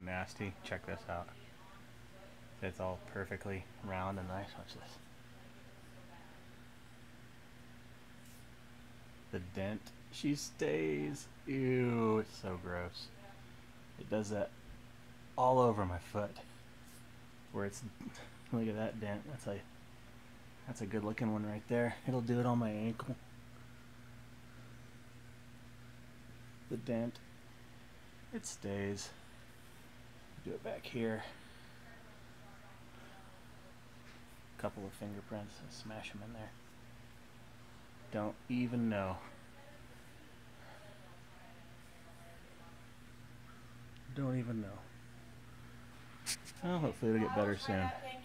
nasty. Check this out. It's all perfectly round and nice. Watch this. The dent, she stays. Ew, it's so gross. It does that all over my foot. Where it's, look at that dent. That's a good looking one right there. It'll do it on my ankle. The dent, it stays. Do it back here. Couple of fingerprints and smash them in there. Don't even know. Don't even know. Well, hopefully it'll get better soon.